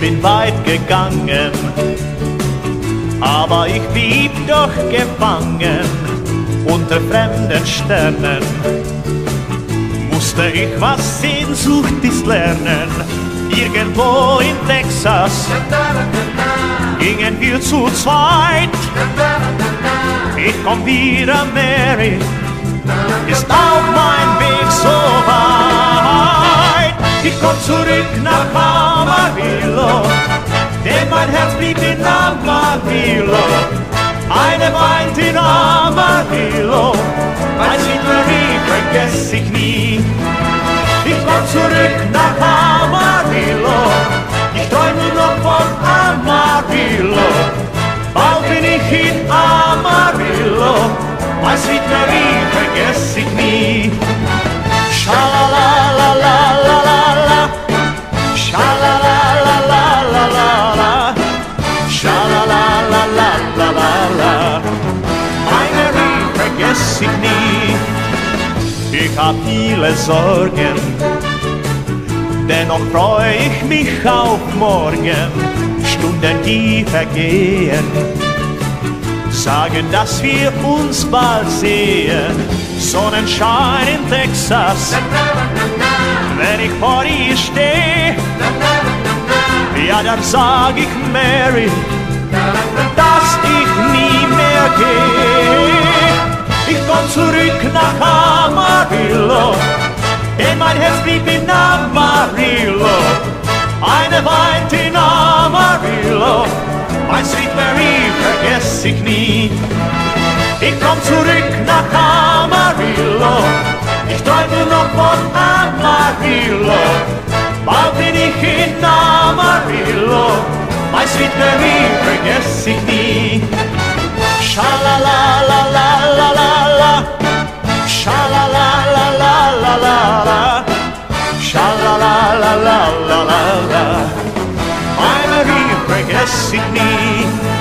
bin weit gegangen, aber ich blieb doch gefangen unter fremden Sternen. Musste ich, was Sehnsucht ist, lernen. Irgendwo in Texas gingen wir zu zweit. Ich komm wieder, Mary, ist auch mein Weg so weit. Ich komm zurück nach Amarillo, denn mein Herz blieb in Amarillo. Eine weint in Amarillo, mein Sweet Mary vergess ich nie. Ich komm zurück nach Amarillo, ich träum nur noch von Amarillo. Bald bin ich in Amarillo, mein Sweet Mary vergess ich nie. Schalalalalalala, schalalalalalala, schalalalalalala, mein Mary vergess ich nie. Ich hab viele Sorgen, dennoch freu ich mich auf morgen. Stunden, die vergehen, sagen, dass wir uns bald sehen. Sonnenschein in Texas, wenn ich vor ihr steh, ja, dann sag ich Mary, dass ich nie mehr geh. Ich komm zurück nach Amarillo, denn mein Herz blieb in Amarillo. Eine weint in Amarillo, mein Sweet Mary vergess ich nie. Ich komm zurück nach Amarillo, ich träum nur noch von Amarillo. Bald bin ich in Amarillo, mein Sweet Mary vergess ich nie. Schalalalalalala, schalalalalalala, schalalalalalala, mein Marie vergess ich nie.